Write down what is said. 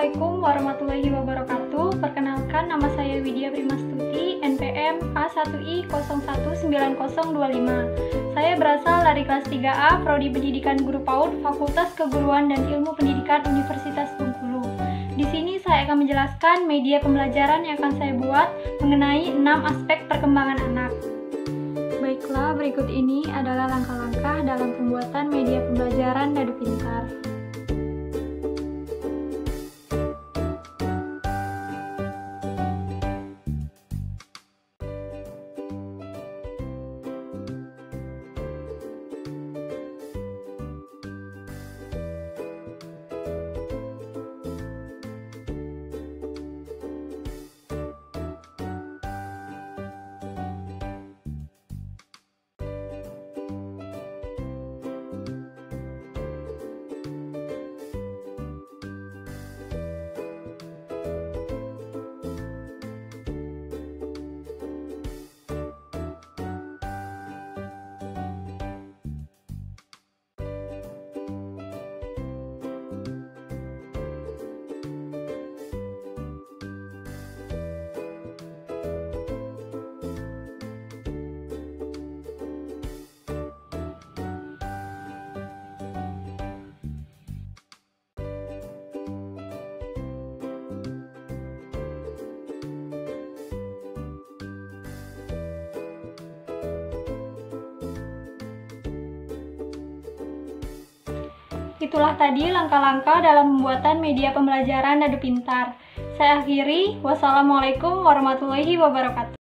Assalamualaikum warahmatullahi wabarakatuh. Perkenalkan, nama saya Widya Primastuti, NPM A1I019025. Saya berasal dari kelas 3A, Prodi Pendidikan Guru PAUD, Fakultas Keguruan dan Ilmu Pendidikan Universitas Bengkulu. Di sini saya akan menjelaskan media pembelajaran yang akan saya buat mengenai 6 aspek perkembangan anak. Baiklah, berikut ini adalah langkah-langkah dalam pembuatan media pembelajaran Dadu Pintar. Itulah tadi langkah-langkah dalam pembuatan media pembelajaran Dadu Pintar. Saya akhiri, wassalamualaikum warahmatullahi wabarakatuh.